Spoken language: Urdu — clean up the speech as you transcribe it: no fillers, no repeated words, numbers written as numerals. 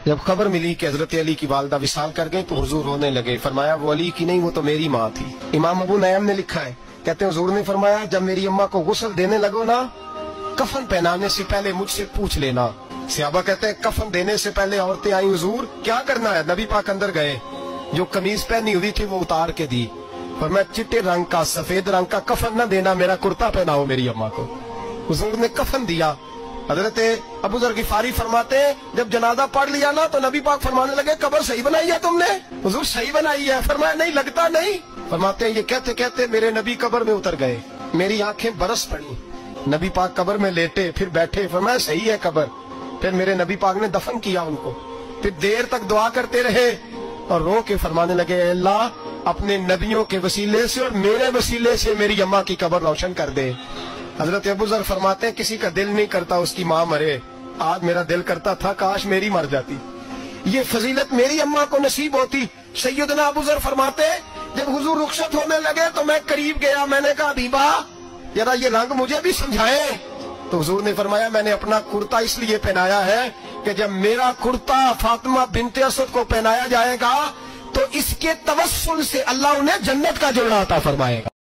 جب خبر ملی کہ حضرت علی کی والدہ وصال کر گئی تو حضور رونے لگے. فرمایا وہ علی کی نہیں، وہ تو میری ماں تھی. امام ابو نعیم نے لکھا ہے، کہتے ہیں حضور نے فرمایا جب میری اماں کو غسل دینے لگو نا، کفن پہنانے سے پہلے مجھ سے پوچھ لینا. صحابہ کہتے ہیں کفن دینے سے پہلے عورتیں آئیں، حضور کیا کرنا ہے؟ نبی پاک اندر گئے، جو قمیض پہنی ہوئی تھی وہ اتار کے دی. فرمایا چٹے رنگ کا سفید رنگ کا کفن نہ دینا، میرا کرتا پہناؤ میری اماں کو. حضور نے کفن دیا. حضرت ابو ذر غفاری فرماتے ہیں جب جنازہ پڑھ لیا نا تو نبی پاک فرمانے لگے قبر صحیح بنائی ہے تم نے؟ حضور صحیح بنائی ہے. فرمایا نہیں لگتا نہیں. فرماتے ہیں یہ کہتے کہتے میرے نبی قبر میں اتر گئے، میری آنکھیں برس پڑی. نبی پاک قبر میں لیٹے، پھر بیٹھے. فرمایا صحیح ہے قبر. پھر میرے نبی پاک نے دفن کیا ان کو. پھر دیر تک دعا کرتے رہے اور رو کے فرمانے لگے اے اللہ اپنے نبیوں کے وسیلے سے اور میرے وسیلے سے میری اماں کی قبر روشن کر دے. حضرت ابو ذر فرماتے ہیں کسی کا دل نہیں کرتا اس کی ماں مرے، آج میرا دل کرتا تھا کاش میری مر جاتی، یہ فضیلت میری اماں کو نصیب ہوتی. سیدنا ابو ذر فرماتے ہیں جب حضور رخصت ہونے لگے تو میں قریب گیا، میں نے کہا حبیبہ ذرا یہ رنگ مجھے بھی سمجھائیں. تو حضور نے فرمایا میں نے اپنا کرتا اس لیے پہنایا ہے کہ جب میرا کرتا فاطمہ بنت اسد کو پہنایا جائے گا تو اس کے توسل سے اللہ انہیں جنت کا جوڑا عطا فرمائے گا.